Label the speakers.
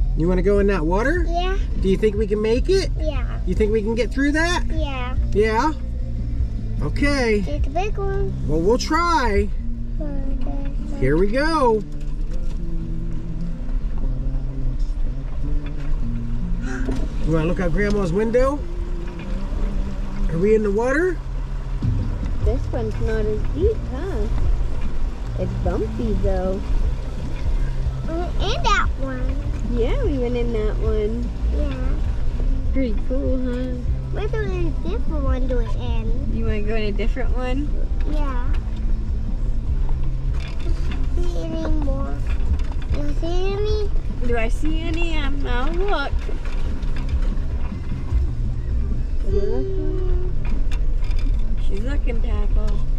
Speaker 1: You want to go in that water?
Speaker 2: Yeah.
Speaker 1: Do you think we can make it?
Speaker 2: Yeah.
Speaker 1: You think we can get through that?
Speaker 2: Yeah.
Speaker 1: Yeah? Okay.
Speaker 2: It's a big one.
Speaker 1: Well, we'll try. Here we go. You want to look out Grandma's window? Are we in the water?
Speaker 3: This one's not as deep, huh? It's bumpy though.
Speaker 2: And that one.
Speaker 3: Yeah, we went in that one.
Speaker 2: Yeah.
Speaker 3: Pretty cool, huh?
Speaker 2: We're doing a different one to it in.
Speaker 3: You want to go in a different one?
Speaker 2: Yeah. See any more? You see any?
Speaker 3: Do I see any? I'll look. Are you looking? She's looking, Papa.